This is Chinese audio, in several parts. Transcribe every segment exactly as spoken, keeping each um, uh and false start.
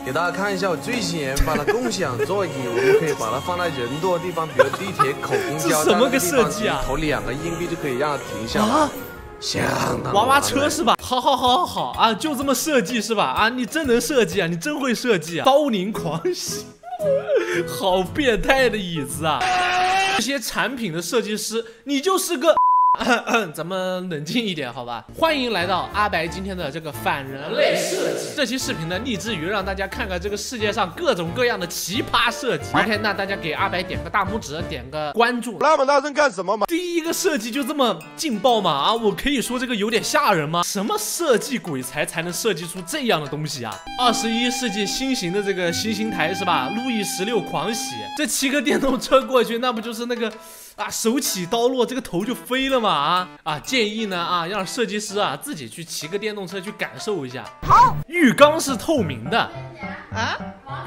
给大家看一下我最新研发的共享座椅，我们可以把它放在人多的地方，比如地铁口公交这什么个设计啊？ 投两个硬币就可以让它停下来。啊 相当娃娃车是吧？好好好好好啊，就这么设计是吧？啊，你真能设计啊，你真会设计啊！刀宁狂喜，好变态的椅子啊！这些产品的设计师，你就是个。咱们冷静一点，好吧？欢迎来到阿白今天的这个反人类设计。这期视频呢，立志于让大家看看这个世界上各种各样的奇葩设计。OK， 那大家给阿白点个大拇指，点个关注。 那么大声干什么嘛？ 第一个设计就这么劲爆吗？啊，我可以说这个有点吓人吗？什么设计鬼才才能设计出这样的东西啊？二十一世纪新型的这个行刑台是吧？路易十六狂喜，这骑个电动车过去，那不就是那个？ 啊，手起刀落，这个头就飞了嘛！啊啊，建议呢啊，让设计师啊自己去骑个电动车去感受一下。好，浴缸是透明的。啊？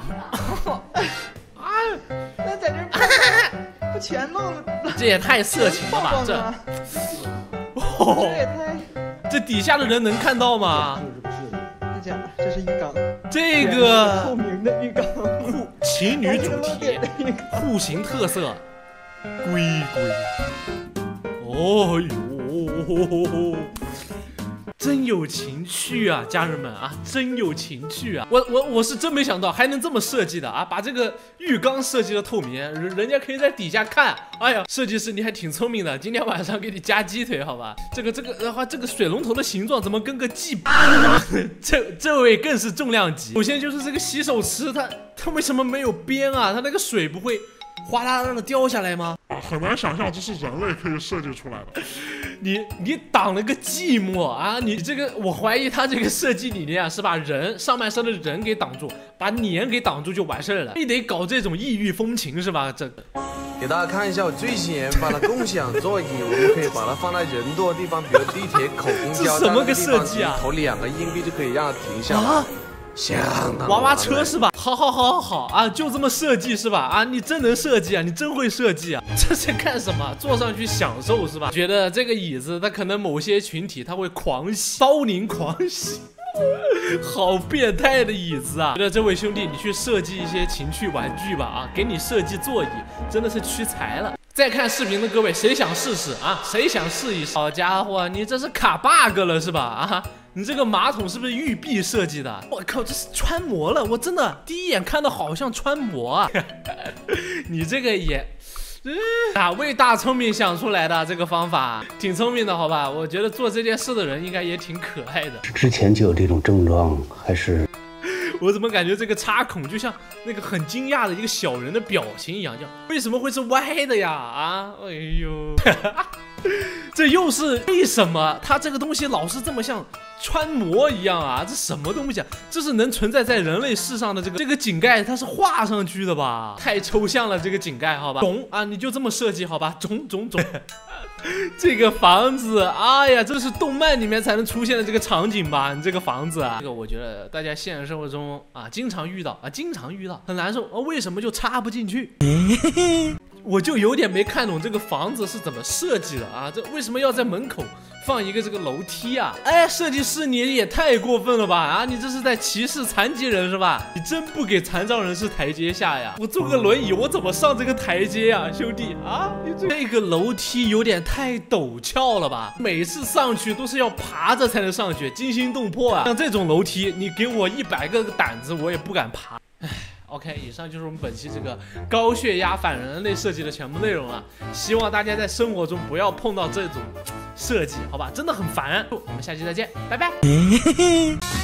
啊？ 那在这不全弄了？ 这也太色情了吧！这， 哦，这也太…… 这底下的人能看到吗？ 不是不是，那讲这是浴缸， 这个透明的浴缸， 户情侣主题，户型特色。 龟龟，哦呦，真有情趣啊，家人们啊，真有情趣啊！我我我是真没想到还能这么设计的啊，把这个浴缸设计的透明，人人家可以在底下看。哎呀，设计师你还挺聪明的，今天晚上给你加鸡腿，好吧？这个这个的话，这个水龙头的形状怎么跟个鸡？这这位更是重量级。首先就是这个洗手池，它它为什么没有边啊？它那个水不会？ 哗啦啦的掉下来吗？ 啊，很难想象这是人类可以设计出来的。 你你挡了个寂寞啊！你这个，我怀疑他这个设计理念啊，是把人上半身的人给挡住，把脸给挡住就完事儿了。非得搞这种异域风情是吧？这个。 给大家看一下我最新研发的共享座椅，我们可以把它放在人多的地方，比如地铁口公交这什么个设计啊？ 投两个硬币就可以让它停下来。啊 相当娃娃车是吧？好好好好好啊，就这么设计是吧？啊，你真能设计啊，你真会设计啊！这是干什么？坐上去享受是吧？觉得这个椅子，它可能某些群体他会狂喜，刀宁狂喜，好变态的椅子啊！觉得这位兄弟，你去设计一些情趣玩具吧啊，给你设计座椅，真的是屈才了。 在看视频的各位，谁想试试啊？谁想试一试？好家伙，你这是卡 bug 了是吧？啊，你这个马桶是不是玉璧设计的？我靠，这是穿模了！我真的第一眼看到好像穿模啊！你这个也，哪位大聪明想出来的这个方法？挺聪明的，好吧？我觉得做这件事的人应该也挺可爱的。 之前就有这种症状，还是？ 我怎么感觉这个插孔就像那个很惊讶的一个小人的表情一样？叫为什么会是歪的呀？啊，哎呦，这又是为什么？它这个东西老是这么像穿模一样啊？这什么东西啊？这是能存在在人类世上的这个这个井盖，它是画上去的吧？太抽象了，这个井盖，好吧？种啊，你就这么设计好吧？种种种。这个房子，哎呀，这是动漫里面才能出现的这个场景吧？你这个房子啊，这个我觉得大家现实生活中啊，经常遇到啊，经常遇到，很难受啊。为什么就插不进去？我就有点没看懂这个房子是怎么设计的啊？这为什么要在门口放一个这个楼梯啊？哎，设计师你也太过分了吧？啊，你这是在歧视残疾人是吧？你真不给残障人士台阶下呀？我坐个轮椅，我怎么上这个台阶呀，兄弟啊？你这这个楼梯有点太陡峭了吧？每次上去都是要爬着才能上去，惊心动魄啊！像这种楼梯，你给我一百个胆子，我也不敢爬。唉。 OK， 以上就是我们本期这个高血压反人类设计的全部内容了。希望大家在生活中不要碰到这种设计，好吧？真的很烦。我们下期再见，拜拜。